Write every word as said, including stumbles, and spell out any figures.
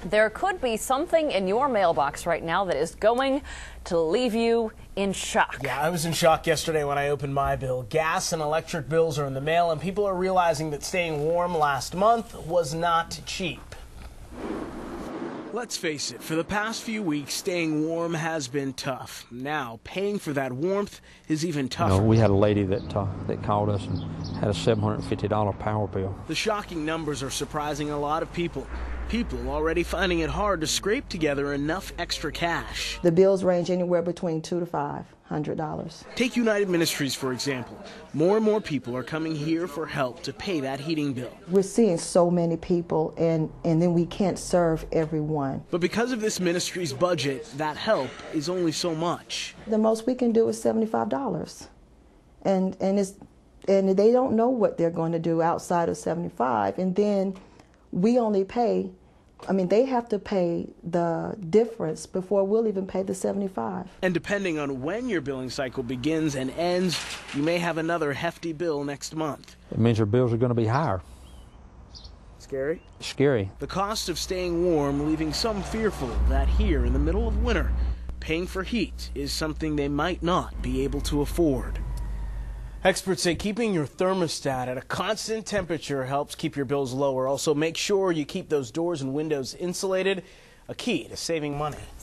There could be something in your mailbox right now that is going to leave you in shock. Yeah, I was in shock yesterday when I opened my bill. Gas and electric bills are in the mail, and people are realizing that staying warm last month was not cheap. Let's face it, for the past few weeks, staying warm has been tough. Now, paying for that warmth is even tougher. You know, we had a lady that uh, that called us and had a seven hundred fifty dollar power bill. The shocking numbers are surprising a lot of people. People already finding it hard to scrape together enough extra cash. The bills range anywhere between two to five hundred dollars. Take United Ministries, for example. More and more people are coming here for help to pay that heating bill. We're seeing so many people, and, and then we can't serve everyone. But because of this ministry's budget, that help is only so much. The most we can do is seventy-five dollars. And, and, it's, and they don't know what they're going to do outside of seventy-five dollars. And then we only pay, I mean, they have to pay the difference before we'll even pay the seventy-five dollars. And depending on when your billing cycle begins and ends, you may have another hefty bill next month. It means your bills are going to be higher. Scary? Scary. The cost of staying warm leaving some fearful that here in the middle of winter, paying for heat is something they might not be able to afford. Experts say keeping your thermostat at a constant temperature helps keep your bills lower. Also, make sure you keep those doors and windows insulated, a key to saving money.